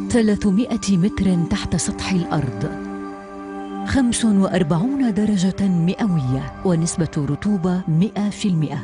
300 متر تحت سطح الأرض، 45 درجة مئوية ونسبة رطوبة 100%.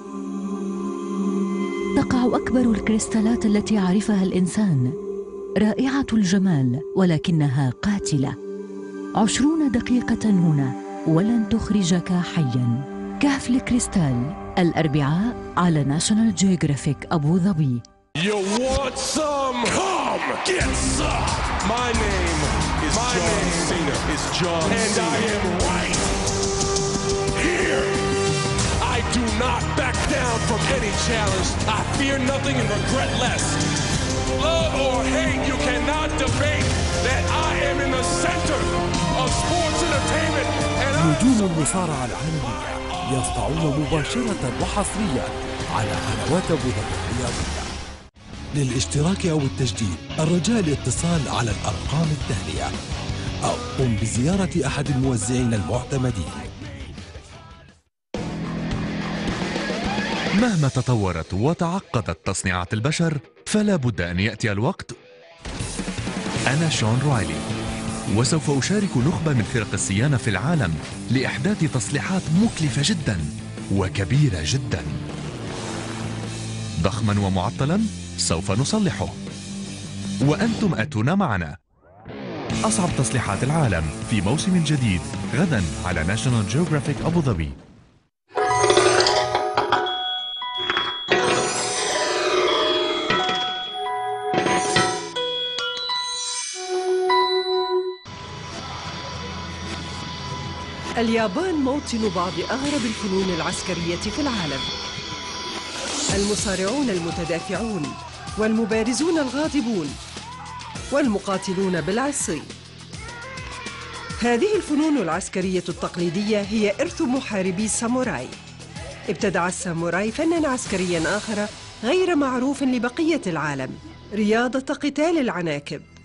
تقع أكبر الكريستالات التي عرفها الإنسان، رائعة الجمال ولكنها قاتلة. 20 دقيقة هنا ولن تخرجك حياً. كهف الكريستال، الأربعاء على ناشونال جيوغرافيك أبو ظبي. You want some? Come get some. My name is John Cena. And I am right here. I do not back down from any challenge. I fear nothing and regret less. Love or hate, you cannot debate that I am in the center of sports entertainment. نجوم المصارعة العالمية يسطعون مباشرة وحصريا على قنوات أبو ظبي الرياضية. للاشتراك أو التجديد الرجاء الاتصال على الأرقام التالية أو قم بزيارة أحد الموزعين المعتمدين. مهما تطورت وتعقدت تصنيعات البشر فلا بد أن يأتي الوقت. أنا شون رايلي، وسوف أشارك نخبة من فرق الصيانة في العالم لإحداث تصليحات مكلفة جدا وكبيرة جدا. ضخما ومعطلا سوف نصلحه، وأنتم أتون معنا. أصعب تصليحات العالم في موسم جديد غدا على ناشونال جيوغرافيك أبو ظبي. اليابان موطن بعض أغرب الفنون العسكرية في العالم. المصارعون المتدافعون، والمبارزون الغاضبون، والمقاتلون بالعصي. هذه الفنون العسكرية التقليدية هي إرث محاربي الساموراي. ابتدع الساموراي فناً عسكرياً آخر غير معروف لبقية العالم، رياضة قتال العناكب.